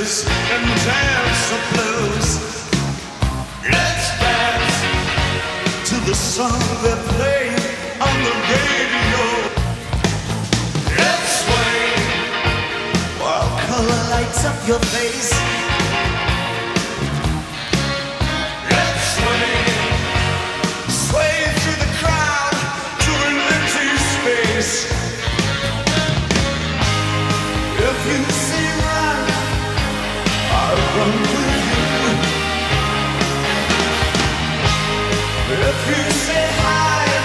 blues and dance the blues. Let's dance to the song they play on the radio. Let's sway while color lights up your face. Let's sway through the crowd to an empty space. If you say run, I'll run with you. If you say hide,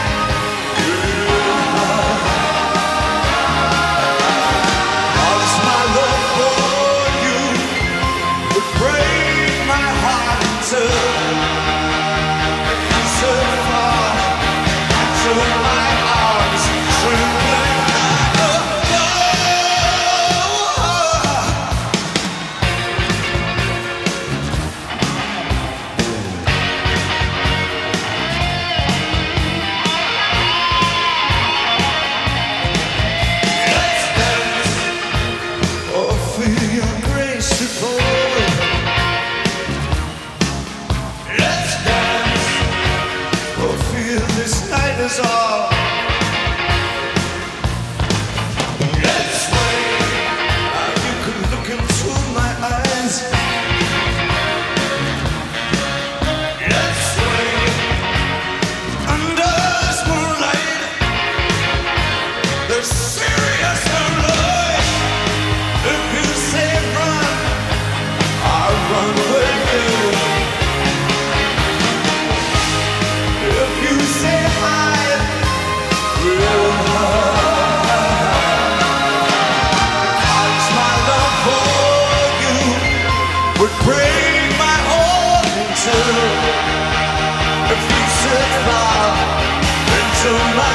cause my love for you would break my heart in two. If you so far into my arms, trembling like a is all. Let's sway. You can look into my eyes. Let's sway under this moonlight. There's serious moonlight. If you say run, I'll run with you. If you say hide, we'll cause my love for you would break my heart in two. If you set fire into my